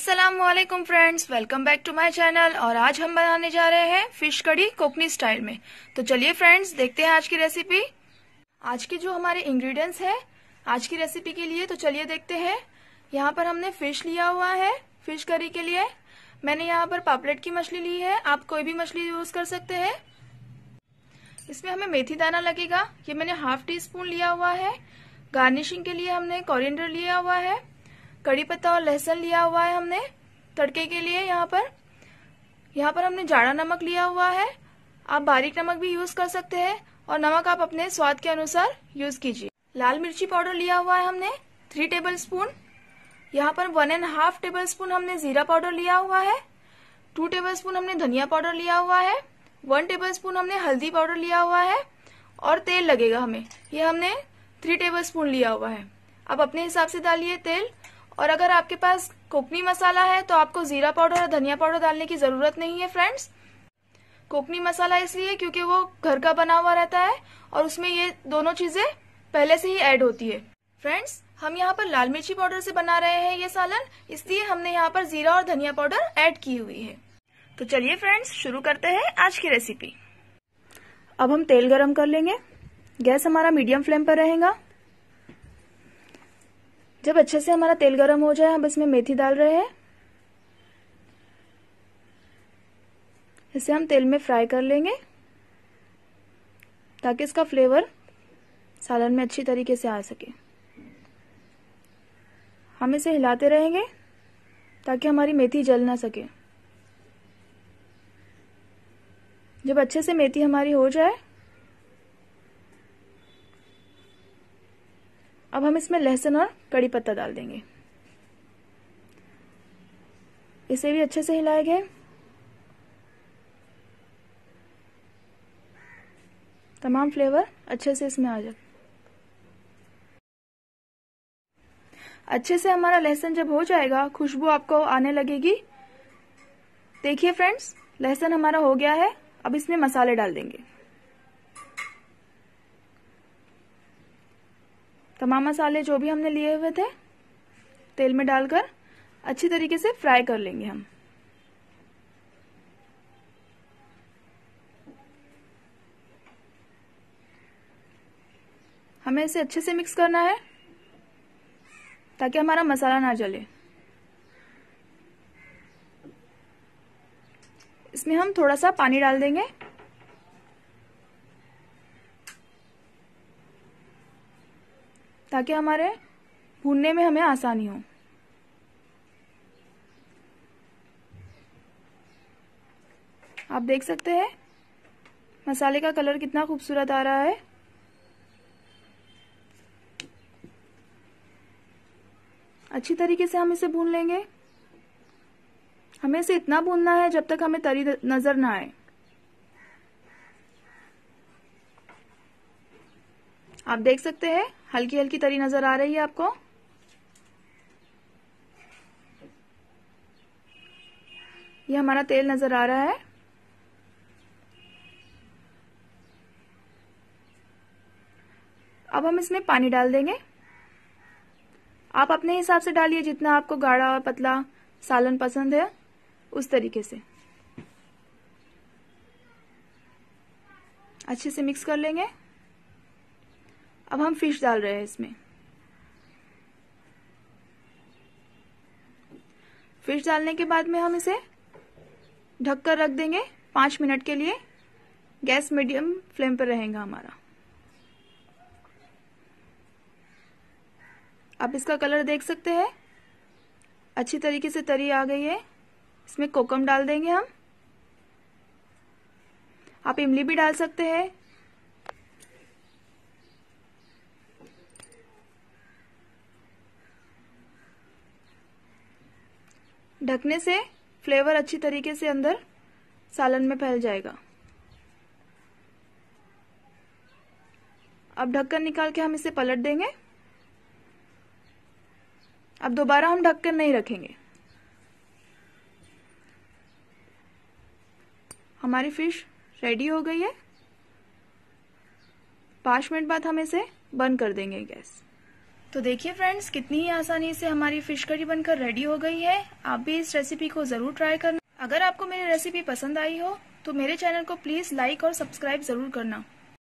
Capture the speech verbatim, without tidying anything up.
अस्सलामुअलैकुम friends, welcome back to my channel. और आज हम बनाने जा रहे हैं फिश कड़ी कोकनी स्टाइल में। तो चलिए फ्रेंड्स, देखते हैं आज की रेसिपी। आज के जो हमारे इंग्रेडिएंट्स हैं आज की रेसिपी के लिए, तो चलिए देखते हैं। यहाँ पर हमने फिश लिया हुआ है फिश करी के लिए। मैंने यहाँ पर पापलेट की मछली ली है, आप कोई भी मछली यूज कर सकते हैं। इसमें हमें मेथी दाना लगेगा, ये मैंने हाफ टी स्पून लिया हुआ है। गार्निशिंग के लिए हमने कोरिएंडर लिया हुआ है। कड़ी पत्ता और लहसुन लिया हुआ है हमने तड़के के लिए। यहाँ पर यहाँ पर हमने जाड़ा नमक लिया हुआ है, आप बारीक नमक भी यूज कर सकते हैं और नमक आप अपने स्वाद के अनुसार यूज कीजिए। लाल मिर्ची पाउडर लिया हुआ है हमने थ्री टेबल स्पून। यहाँ पर one and half table spoon हमने जीरा पाउडर लिया हुआ है। टू टेबल स्पून हमने धनिया पाउडर लिया हुआ है। वन टेबल स्पून हमने हल्दी पाउडर लिया हुआ है। और तेल लगेगा हमें, ये हमने थ्री टेबल स्पून लिया हुआ है। आप अपने हिसाब से डालिए तेल। और अगर आपके पास कोकनी मसाला है तो आपको जीरा पाउडर और धनिया पाउडर डालने की जरूरत नहीं है फ्रेंड्स। कोकनी मसाला इसलिए क्योंकि वो घर का बना हुआ रहता है और उसमें ये दोनों चीजें पहले से ही ऐड होती है। फ्रेंड्स, हम यहाँ पर लाल मिर्ची पाउडर से बना रहे हैं ये सालन, इसलिए हमने यहाँ पर जीरा और धनिया पाउडर ऐड की हुई है। तो चलिए फ्रेंड्स, शुरू करते हैं आज की रेसिपी। अब हम तेल गरम कर लेंगे। गैस हमारा मीडियम फ्लेम पर रहेगा। जब अच्छे से हमारा तेल गरम हो जाए, हम इसमें मेथी डाल रहे हैं। इसे हम तेल में फ्राई कर लेंगे ताकि इसका फ्लेवर सालन में अच्छी तरीके से आ सके। हम इसे हिलाते रहेंगे ताकि हमारी मेथी जल ना सके। जब अच्छे से मेथी हमारी हो जाए, अब हम इसमें लहसुन और कड़ी पत्ता डाल देंगे। इसे भी अच्छे से हिलाएंगे तमाम फ्लेवर अच्छे से इसमें आ जाए। अच्छे से हमारा लहसुन जब हो जाएगा, खुशबू आपको आने लगेगी। देखिए फ्रेंड्स, लहसुन हमारा हो गया है। अब इसमें मसाले डाल देंगे। तमाम मसाले जो भी हमने लिए हुए थे तेल में डालकर अच्छी तरीके से फ्राई कर लेंगे हम। हमें इसे अच्छे से मिक्स करना है ताकि हमारा मसाला ना जले। इसमें हम थोड़ा सा पानी डाल देंगे ताकि हमारे भूनने में हमें आसानी हो। आप देख सकते हैं मसाले का कलर कितना खूबसूरत आ रहा है। अच्छी तरीके से हम इसे भून लेंगे। हमें इसे इतना भूनना है जब तक हमें तरी नजर ना आए। आप देख सकते हैं हल्की हल्की तरी नजर आ रही है आपको। ये हमारा तेल नजर आ रहा है। अब हम इसमें पानी डाल देंगे। आप अपने हिसाब से डालिए, जितना आपको गाढ़ा और पतला सालन पसंद है उस तरीके से। अच्छे से मिक्स कर लेंगे। अब हम फिश डाल रहे हैं इसमें। फिश डालने के बाद में हम इसे ढककर रख देंगे पांच मिनट के लिए। गैस मीडियम फ्लेम पर रहेगा हमारा। आप इसका कलर देख सकते हैं, अच्छी तरीके से तरी आ गई है। इसमें कोकम डाल देंगे हम। आप इमली भी डाल सकते हैं। ढकने से फ्लेवर अच्छी तरीके से अंदर सालन में फैल जाएगा। अब ढक्कन निकाल के हम इसे पलट देंगे। अब दोबारा हम ढक्कन नहीं रखेंगे। हमारी फिश रेडी हो गई है। पांच मिनट बाद हम इसे बंद कर देंगे गैस। तो देखिए फ्रेंड्स, कितनी ही आसानी से हमारी फिश करी बनकर रेडी हो गई है। आप भी इस रेसिपी को जरूर ट्राई करना। अगर आपको मेरी रेसिपी पसंद आई हो तो मेरे चैनल को प्लीज लाइक और सब्सक्राइब जरूर करना।